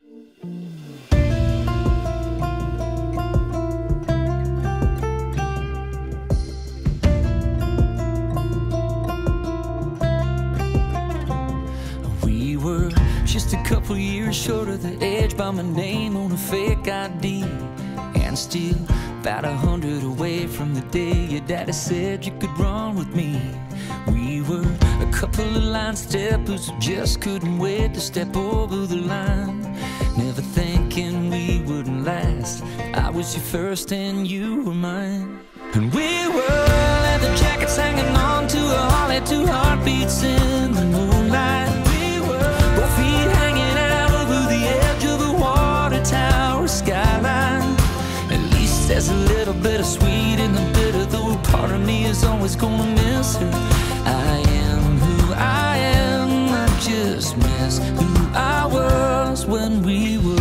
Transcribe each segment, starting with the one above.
We were just a couple years short of the edge by my name on a fake ID, and still about 100 away from the day your daddy said you could run with me. We were a couple of line steppers who just couldn't wait to step over the line, never thinking we wouldn't last. I was your first and you were mine. And we were leather jackets hanging on to a Harley, two heartbeats in the moonlight. We were both feet hanging out over the edge of a water tower skyline. At least there's a little bit of sweet in the bitter, though part of me is always gonna miss her. I am who I am, I just miss who I was when we were.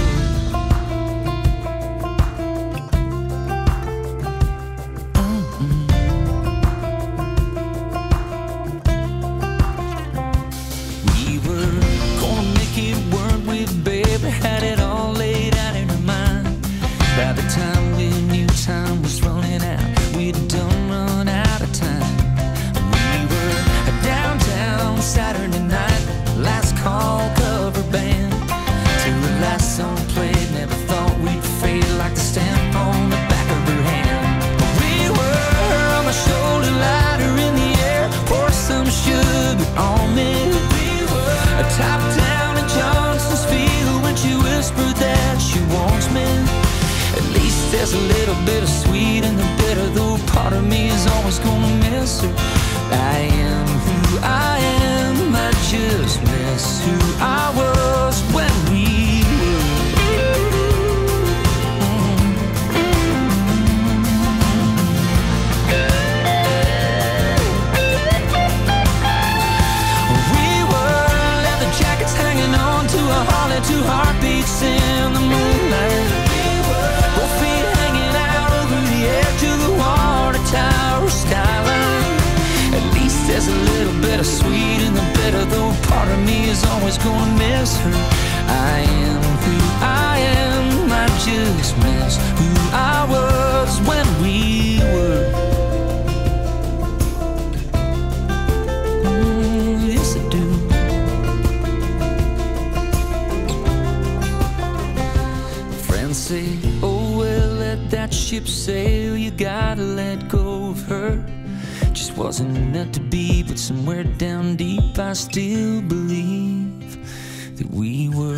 We were gonna make it, weren't we, baby? Had it all laid out in our mind. By the time we knew time was running out, we'd done run out of time. We were downtown Saturday night, last call cover band, till the last song played. Never thought we'd fade like the stamp on the back of her hand. We were on the shoulder, lighter in the air, pour some sugar on me. We were top down in Johnson's field when she whispered that she wants me. At least there's a little bit of sweet in the bitter, though part of me is always gonna miss her. I am who I am, I just miss who I was when we were. We were leather jackets hanging on to a Harley, two heartbeats in the moonlight. Both feet hanging out over the edge of the water tower skyline. At least there's a little bit of sweet in the bitter, though part of me is always gonna miss her. I am who I am, I just miss who I was when we were. Yes, I do. Friends say, oh well, let that ship sail, you gotta let go of her. Just wasn't meant to be, but somewhere down deep I still believe that we were.